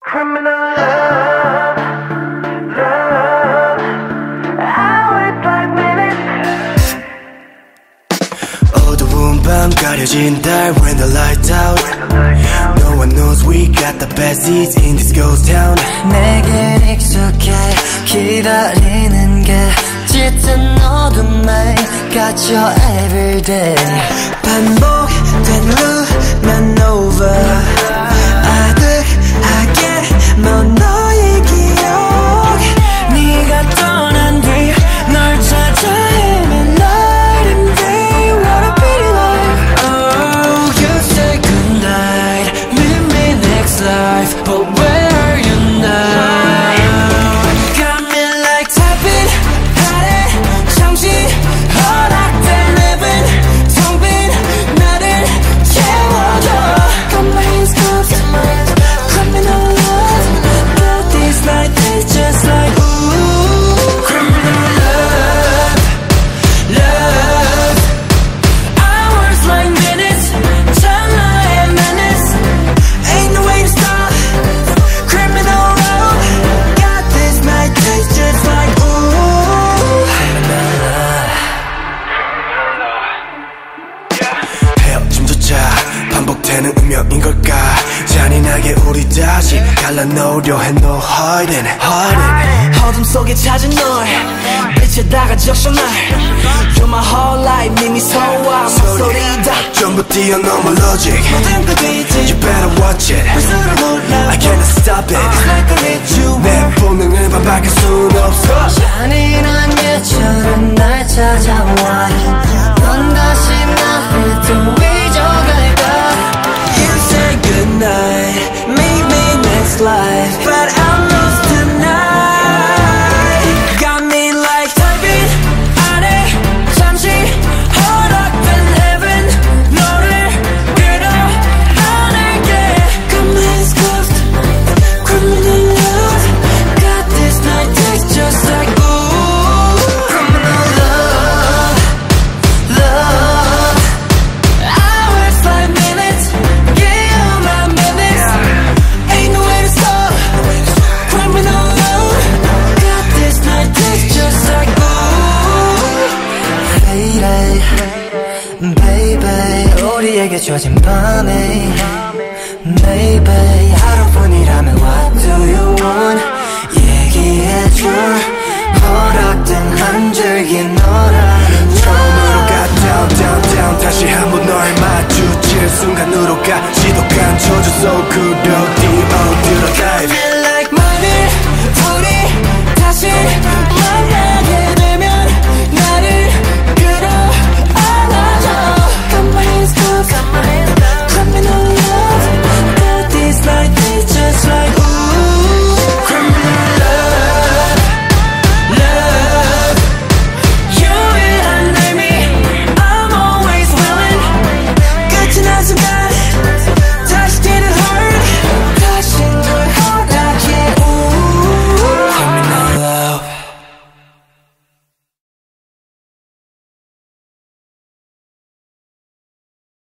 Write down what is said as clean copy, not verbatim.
Criminal love, love. Hours, 5 minutes. 어두운 밤 가려진 달 when the lights out. No one knows we got the best seats in this ghost town. 내겐 익숙해 기다리는 게 짙은 어둠에 갇혀 everyday. 반복된 loop 난 over. 아득하게 넌 너의 기억. 네가 떠난 뒤 널 찾아 헤맨 night and day. What a pity life. Oh, you say goodnight, meet me next life, but where are you now? Got me like tapping 하래 잠시 허락된 heaven 텅 빈 나를 채워줘. Got my hands cuffed, criminal love. Got these night days just like ooh, criminal love, love. Hours like minutes, 찰나의 menace. Ain't no way to stop. Criminal love. Got this night taste just like ooh. 헤어짐조차 반복되는 운명인 걸까? 잔인하게 우리 다시 갈라놓으려 해. No hiding, hiding. 어둠 속에 찾은 널 빛에다가 적셔 날. You're my whole life 미미소와 목소리 다 전부 뛰어넘어 logic. 모든 걸 뒤지. You better watch it. 불수를 몰라. I cannot stop it. It's like a ritual. 내 본능을 반박할 순 없어. 잔인한 예처럼 날 찾아와. 넌 다시 나를 또 잊어갈까. You say goodnight, meet me next life, but I'm lost tonight. Got me like 달빛 아래 잠시 허락된 heaven. 너를 끌어안을게. Got my hands cuffed, criminal love. Got this night taste just like ooh, criminal love, love. Hours, 5 minutes, give you my minutes. Ain't no way to stop, criminal love. Got this night taste just like ooh, lady, baby. 우리에게 주어진 밤에 maybe 하루뿐이라면 what do you want. 얘기해줘. 허락된 한 줄기 너라는 처음으로 가 down, down, down. 다시 한번 널 마주칠 순간으로 가 지독한 저주 속 그려